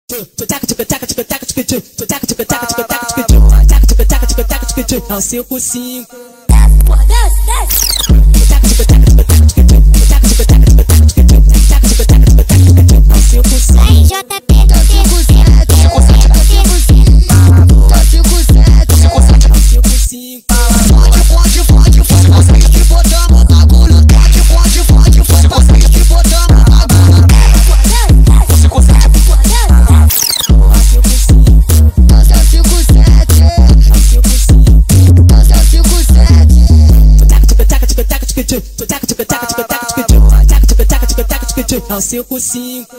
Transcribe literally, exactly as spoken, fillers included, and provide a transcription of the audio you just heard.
É o cinco cinco. Aí J P, cinco sete, cinco sete, fode, fode, fode, fode, vocês que botamos bagulho, fode, fode, fode, fode, vocês que botamos bagulho. cinco sete, Nossa cinco sete, Nossa cinco sete. É o cinco cinco.